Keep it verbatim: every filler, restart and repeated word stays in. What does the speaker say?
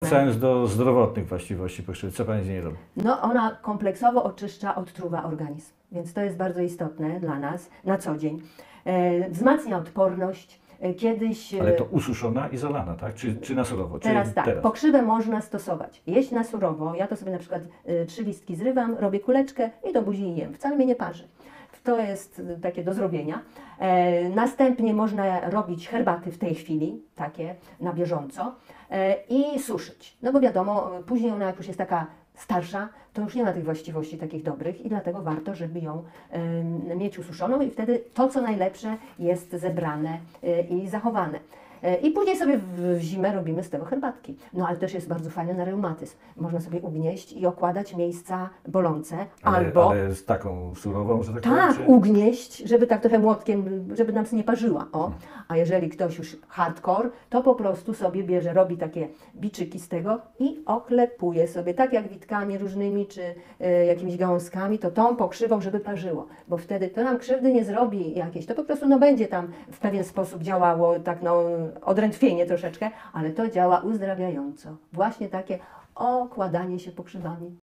wracając do zdrowotnych właściwości pokrzywy, co Pani z niej robi? No ona kompleksowo oczyszcza, odtruwa organizm, więc to jest bardzo istotne dla nas na co dzień. E, wzmacnia odporność. E, Kiedyś... Ale to ususzona i zalana, tak? Czy, czy na surowo? Czy Teraz tak, teraz? pokrzywę można stosować. Jeść na surowo, ja to sobie na przykład y, trzy listki zrywam, robię kuleczkę i do buzi jem. Wcale mnie nie parzy. To jest y, takie do zrobienia. E, następnie można robić herbaty w tej chwili, takie na bieżąco e, i suszyć. No bo wiadomo, później ona jak już jest taka starsza, to już nie ma tych właściwości takich dobrych i dlatego warto, żeby ją y, mieć ususzoną i wtedy to, co najlepsze jest zebrane y, i zachowane. I później sobie w zimę robimy z tego herbatki. No ale też jest bardzo fajne na reumatyzm. Można sobie ugnieść i okładać miejsca bolące. Ale, albo ale z taką surową, że tak powiem? tak, czy- ugnieść, żeby tak trochę młotkiem, żeby nam się nie parzyła. O. A jeżeli ktoś już hardcore, to po prostu sobie bierze, robi takie biczyki z tego i oklepuje sobie, tak jak witkami różnymi, czy e, jakimiś gałązkami, to tą pokrzywą, żeby parzyło. Bo wtedy to nam krzywdy nie zrobi jakieś, to po prostu no, będzie tam w pewien sposób działało, tak no odrętwienie troszeczkę, ale to działa uzdrawiająco. Właśnie takie okładanie się pokrzywami.